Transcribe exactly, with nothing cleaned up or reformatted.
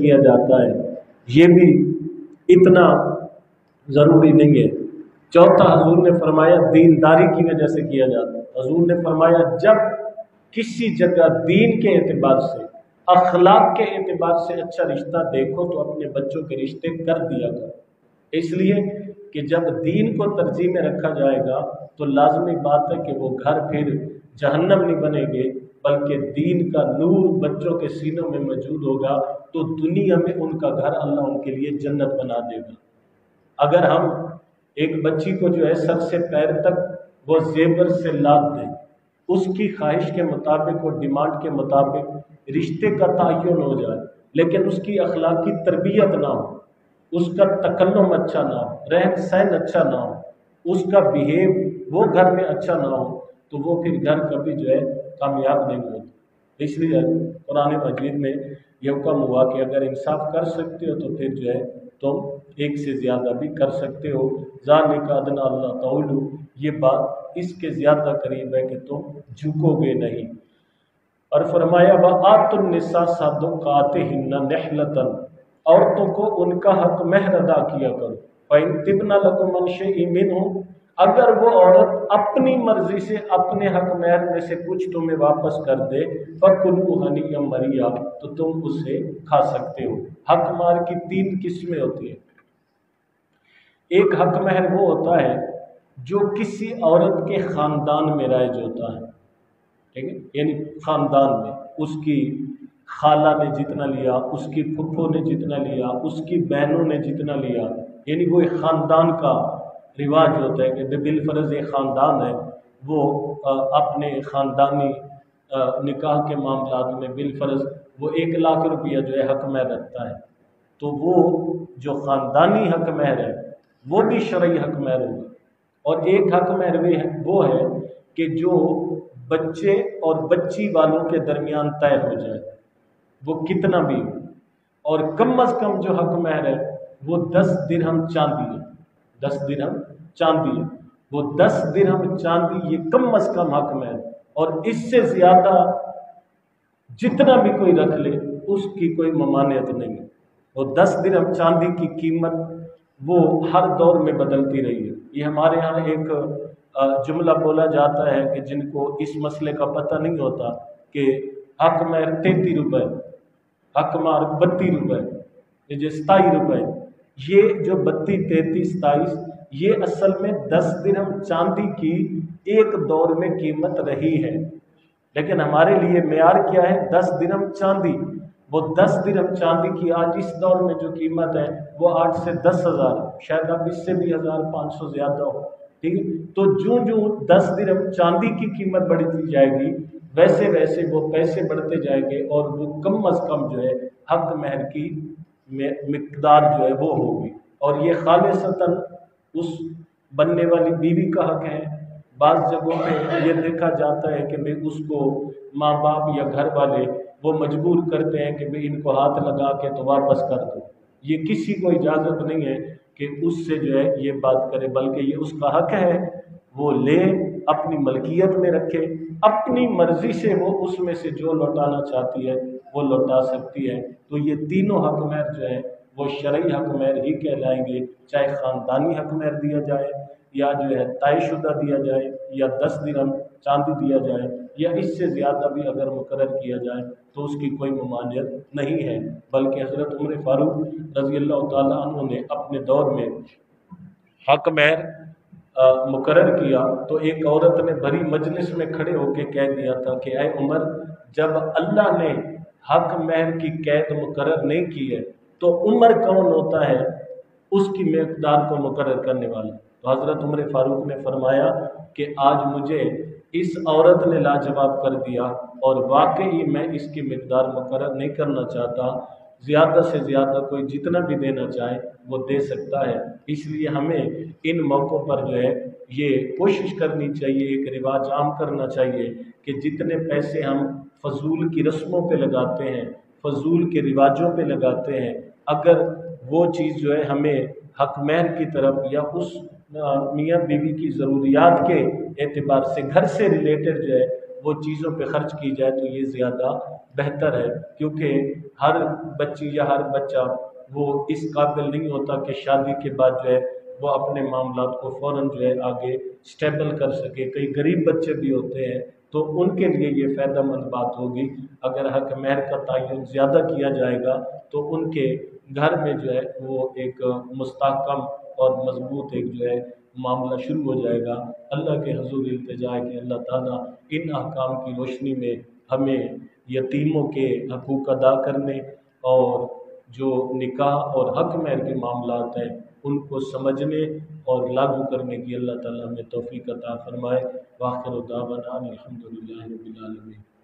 किया जाता है, ये भी इतना ज़रूरी नहीं है। चौथा हजूर ने फरमाया दीनदारी की वजह से किया जाता है। हजूर ने फरमाया जब किसी जगह दीन के एतबार से, अखलाक के एतबार से अच्छा रिश्ता देखो तो अपने बच्चों के रिश्ते कर दिया करो। इसलिए कि जब दीन को तरजीह में रखा जाएगा तो लाजमी बात है कि वो घर फिर जहन्नम नहीं बनेंगे, बल्कि दीन का नूर बच्चों के सीनों में मौजूद होगा, तो दुनिया में उनका घर अल्लाह उनके लिए जन्नत बना देगा। अगर हम एक बच्ची को जो है सर से पैर तक वो जेवर से लाद दें, उसकी ख्वाहिश के मुताबिक और डिमांड के मुताबिक रिश्ते का तयन हो जाए, लेकिन उसकी अखलाकी तरबियत ना हो, उसका तकल्लुम अच्छा ना हो, रहन सहन अच्छा ना हो, उसका बिहेव वो घर में अच्छा ना हो, तो वो फिर घर कभी जो है कामयाब नहीं होता। इसलिए कुरान मजीद में ये हुक्म हुआ कि अगर इंसाफ कर सकते हो तो फिर जो है तुम एक से ज़्यादा भी कर सकते हो। ज़ालिका अदना अल्लाह ताउलू, ये बात इसके ज़्यादा करीब है कि तुम झुकोगे नहीं। और फरमाया व आतुन निसा सदुकातिहिन्ना निहलतन, औरतों को उनका हक महर अदा किया करो। फ़इन तिबना लकुम अन शैइन मिन्हु, अगर वो औरत अपनी मर्जी से अपने हक महर में से कुछ तुम्हें वापस कर दे, फकुलू हनीयम मरिया, तो तुम उसे खा सकते हो। हक महर की तीन किस्में होती है। एक हक महर वो होता है जो किसी औरत के ख़ानदान में राइज होता है, ठीक है, यानी ख़ानदान में उसकी खाला ने जितना लिया, उसकी फुफ्फो ने जितना लिया, उसकी बहनों ने जितना लिया, यानी वो एक ख़ानदान का रिवाज होता है कि बिलफर्ज एक ख़ानदान है, वो अपने ख़ानदानी निकाह के मामलात में बिलफर्ज वो एक लाख रुपया जो है हक महर रखता है। तो वो जो ख़ानदानी हक महर है वो भी शरई हक महर होगा। और एक हक महर वो है कि जो बच्चे और बच्ची वालों के दरमियान तय हो जाए, वो कितना भी हो। और कम अज़ कम जो हक महर है वो दस दिरहम चांदी है, दस दिरहम चांदी है, वो दस दिरहम चांदी ये कम अज़ कम हक महर। और इससे ज़्यादा जितना भी कोई रख ले उसकी कोई ममानियत नहीं है। वो दस दिरहम चांदी की कीमत वो हर दौर में बदलती रही है। ये हमारे यहाँ एक जुमला बोला जाता है कि जिनको इस मसले का पता नहीं होता कि हक महर तैंतीस रुपये, हक महर बत्तीस रुपये, ये जो सताईस रुपये, ये जो बत्तीस तैंतीस सताईस ये असल में दस दिरहम चांदी की एक दौर में कीमत रही है। लेकिन हमारे लिए मेयार क्या है? दस दिरहम चांदी। वो दस दिरहम चांदी की आज इस दौर में जो कीमत है वो आठ से दस हज़ार, शायद अब इससे भी हज़ार पाँच सौ ज़्यादा हो, ठीक है। तो जो जो दस दिरहम चांदी की कीमत बढ़ती जाएगी वैसे वैसे वो पैसे बढ़ते जाएंगे और वो कम अज़ कम जो है हक महर की मिक़दार जो है वो होगी। और ये खालिसतन उस बनने वाली बीवी का हक है। बाज़ जगहों पे ये देखा जाता है कि भाई उसको माँ बाप या घर वाले वो मजबूर करते हैं कि भाई इनको हाथ लगा के तो वापस कर दो। ये किसी को इजाज़त नहीं है कि उससे जो है ये बात करे, बल्कि ये उसका हक है, वो ले अपनी मलकियत में रखे, अपनी मर्जी से वो उसमें से जो लौटाना चाहती है वो लौटा सकती है। तो ये तीनों हक महर जो है वो शरई हक महर ही कहलाएंगे, चाहे ख़ानदानी हक महर दिया जाए या जो है तयशुदा दिया जाए या दस दिरहम चांदी दिया जाए या इससे ज़्यादा भी अगर मुकर्रर किया जाए तो उसकी कोई ममानियत नहीं है। बल्कि हज़रत उमर फ़ारूक रज़ी अल्लाह ताला अन्हु ने अपने दौर में हक महर मुकर्रर किया तो एक औरत ने भरी मजलिस में खड़े होकर कह दिया था कि ऐ उमर, जब अल्लाह ने हक महर की कैद मुकर्रर नहीं की है तो उमर कौन होता है उसकी मिक़दार को मुकर्रर करने वाला। तो हज़रत उमर फ़ारूक ने फरमाया कि आज मुझे इस औरत ने लाजवाब कर दिया और वाकई मैं इसकी मिक़दार मुकर्रर नहीं करना चाहता। ज़्यादा से ज़्यादा कोई जितना भी देना चाहे वो दे सकता है। इसलिए हमें इन मौक़ों पर जो है ये कोशिश करनी चाहिए, एक रिवाज आम करना चाहिए कि जितने पैसे हम फजूल की रस्मों पे लगाते हैं, फजूल के रिवाजों पे लगाते हैं, अगर वो चीज़ जो है हमें हक महर की तरफ या उस मियाँ बीवी की ज़रूरियात के एतबार से घर से रिलेटेड जो है وہ چیزوں پہ خرچ کی جائے تو یہ زیادہ بہتر ہے، کیونکہ ہر بچی یا ہر بچہ وہ اس قابل نہیں ہوتا کہ شادی کے بعد جو ہے وہ اپنے معاملات کو فوراً جو ہے آگے سٹیبل کر سکے۔ کئی غریب بچے بھی ہوتے ہیں تو ان کے لیے یہ فائدہ مند بات ہوگی اگر حق مہر کا تعین زیادہ کیا جائے گا تو ان کے گھر میں جو ہے وہ ایک مستحکم اور مضبوط ایک جو ہے معاملہ شروع ہو جائے گا۔ اللہ کے حضور التجا ہے کہ اللہ تعالیٰ ان احکام کی روشنی میں ہمیں یتیموں کے حقوق ادا کرنے اور جو نکاح اور حق مہر کے معاملات ہیں ان کو سمجھنے اور لاگو کرنے کی اللہ تعالیٰ ہمیں توفیق عطا فرمائے۔ وآخر دعوانا الحمدللہ رب العالمین۔